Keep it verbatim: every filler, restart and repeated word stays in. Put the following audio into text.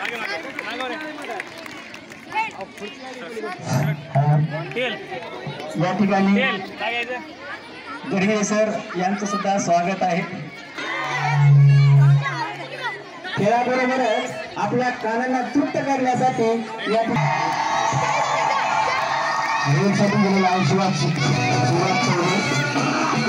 या ठिकाणी गडहिळे सर यांचं सुद्धा स्वागत आहे। खेळाबरोबरच आपल्या कानांना तृप्त करण्यासाठी या ठिकाणी